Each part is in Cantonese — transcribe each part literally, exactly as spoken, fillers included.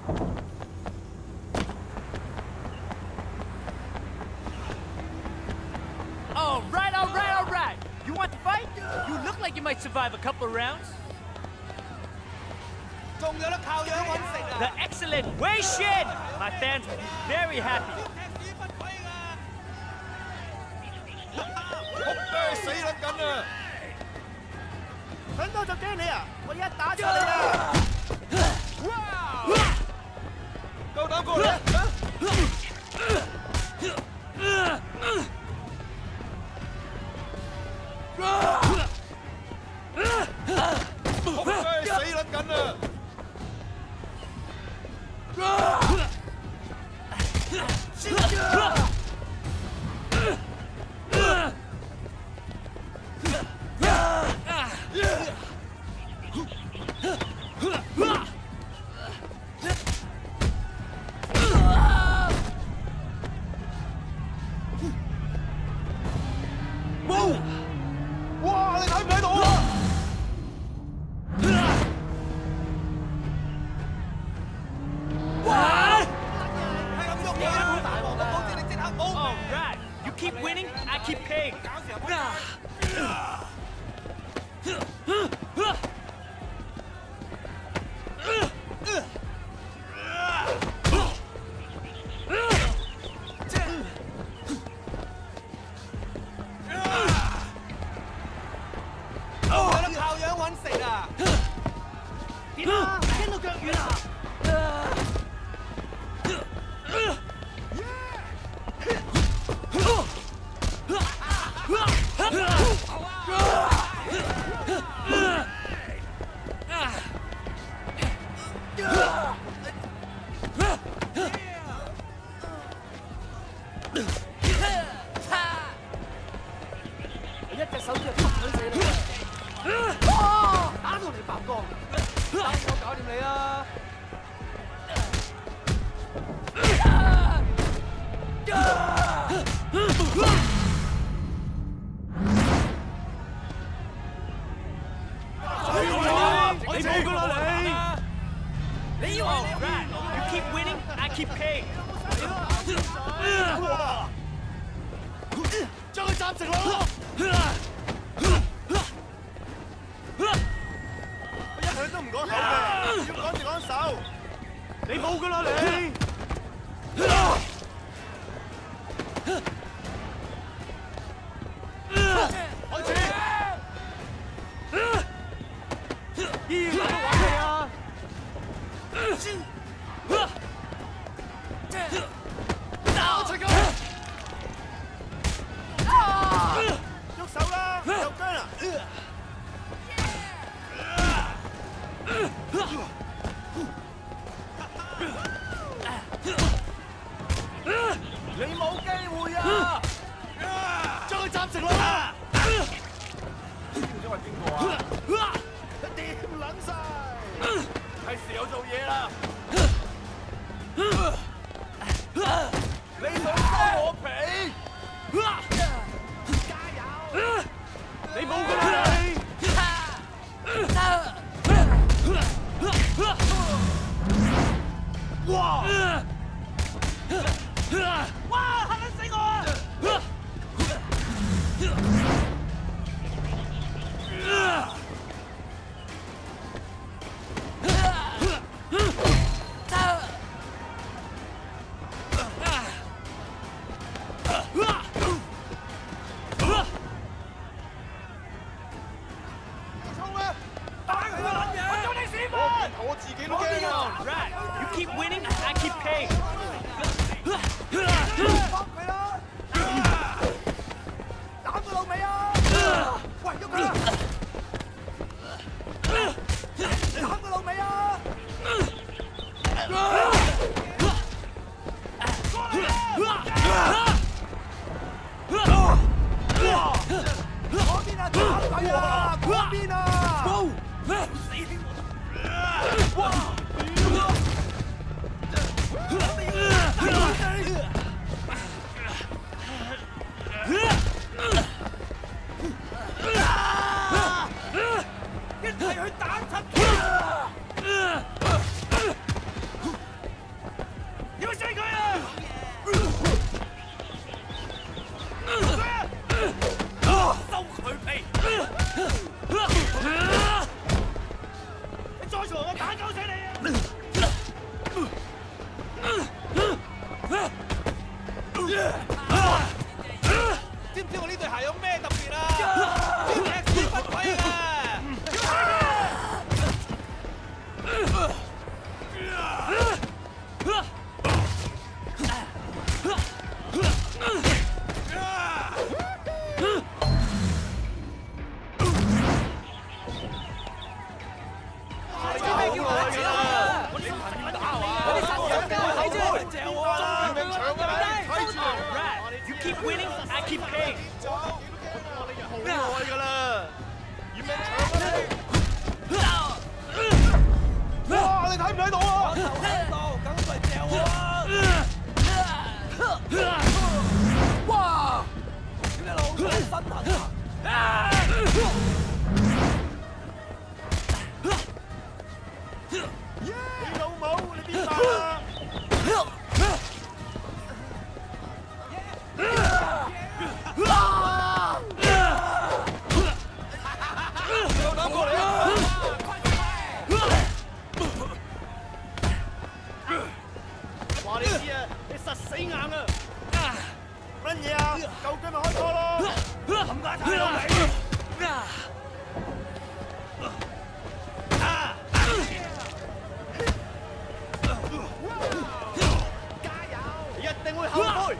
All right, all right, all right. You want to fight? You look like you might survive a couple of rounds. The excellent Wei Shin! My fans will be very happy. 仆街死撚緊啊！ 想到就驚你啊！我一打出嚟啦！ 夠膽過嚟啊！仆街死撚緊啊！ 哇！你睇唔睇到啊？哇！係咁喐嘢，好大鑊啊！好似你即刻冇。 All right, you keep winning, I keep paying. 靠樣揾食啊！點啊？傾到腳軟啊！ 一隻手指就揼死你！哇！打到你白光，等我搞掂你啦！ 你冇噶啦你！你以為 right, you keep winning, I keep paying. 將佢斬成咯！ 我一向都唔講口嘅，要趕住趕手。你冇噶啦你！開始！依然都玩你啊！打出佢！喐手啦！又僵啦！ 你冇機會啊！將佢斬成啦！知唔知係邊個啊？掂撚晒！係時候做嘢啦！你想收我皮？加油！你冇㗎啦你！ 哇！哇！嚇撚死我啊！我自己都驚啊 Right, you keep winning, I keep paying. 幫佢啦！打佢老味啊！喂，喐佢啦！打佢老味啊！嗰邊啊！打佢啊！嗰邊啊！死添！哇！ 一齊去打柒佢！ winning, I keep paying. 好耐㗎啦，要命搶啊你！哇！你睇唔睇到啊？ 睇到，梗係掉啊！哇！點解老細身痕啊？ 你老母，你邊度啊？ 話你知啊，你實死硬啊！乜嘢啊？舊居咪開拖咯！冚家鏟老味！加油！你一定會後悔。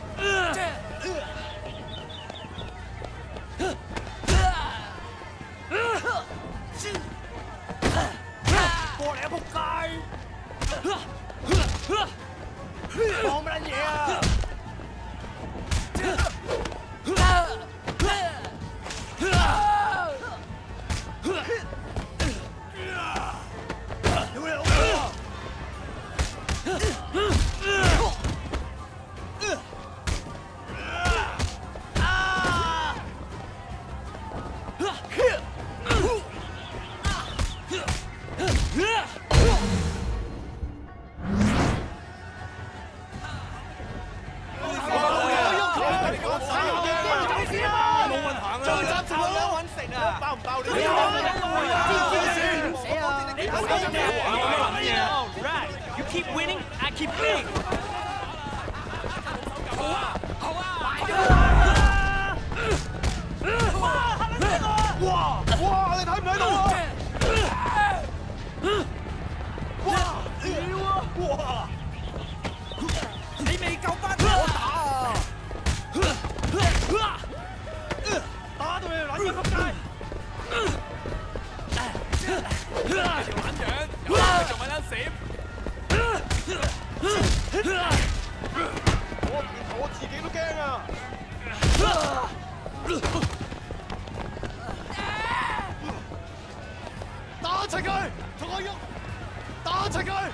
過嚟啊！仆街！ 講乜撚嘢啊！屌你老母啊！爆唔爆你？知唔知先？死啊！你頭先咩玩乜嘢 Right, you keep winning, I keep paying. 好啊！好啊！買咗啦！哇！嚇撚死我啊！ 哇！哇！你睇唔睇到啊？哇！屌啊！哇！ 你未夠班我打啊！ 打到你撚嘢仆街！ 條撚樣，有你仲咪得閃？ 我我自己都驚啊！打齊佢，同我喐！打齊佢！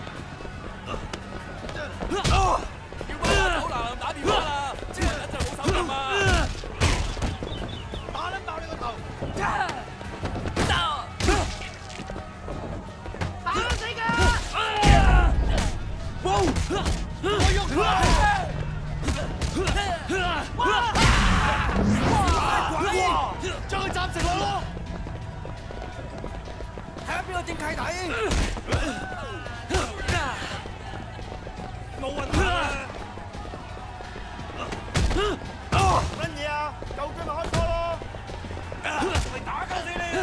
要幫我走啦，打電話啦，一陣冇手撳啊！ 打撚爆你個頭！ 我喐佢！哇！哇！將佢斬成兩咯！ 睇下邊個正契弟？ 冇運行啊！乜嘢啊？舊居咪開拖咯！咪打鳩死你！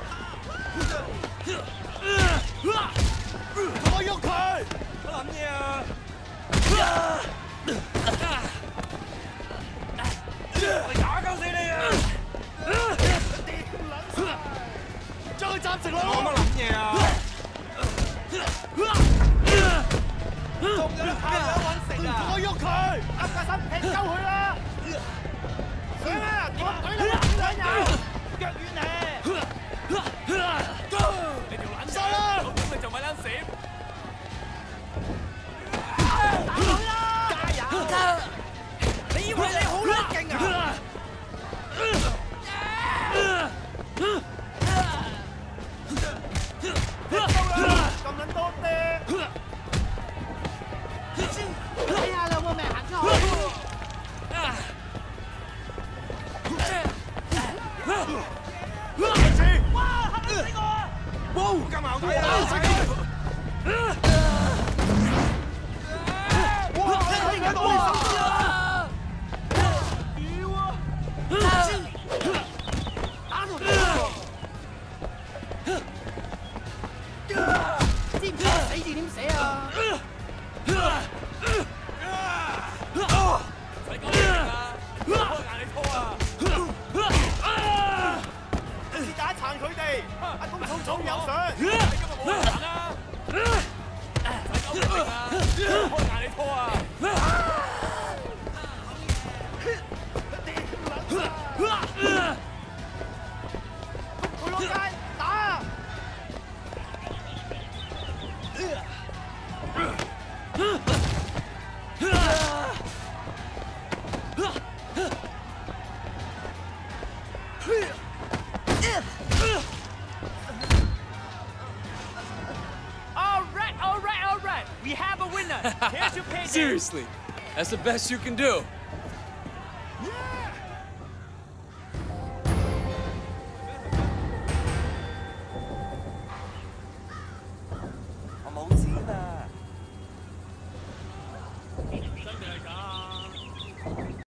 我喐佢！乜撚嘢啊？ 我打鳩死你啊！將佢斬成兩咯！乜撚嘢啊？仲有得派兩揾食啊！我喐佢，阿家心劈鳩佢啦！上啊！點懟你啊？兩友，腳軟咧！你條撚晒啦！咁你就咪撚閃！ 加油！你以為你好撚勁啊？咁撚多爹！ 睇下你有冇命行出去？ 哇！嚇死我啊！哇！咁矛盾啊！哇！你睇唔睇到啊？屌啊！打到知唔知死字點寫啊？ 使講嘢啊！開眼你拖啊！ 是打殘佢哋，阿公重重有上。 你今日冇得彈啦！使講嘢啊！開眼你拖啊！ Here's your payday. Seriously, that's the best you can do.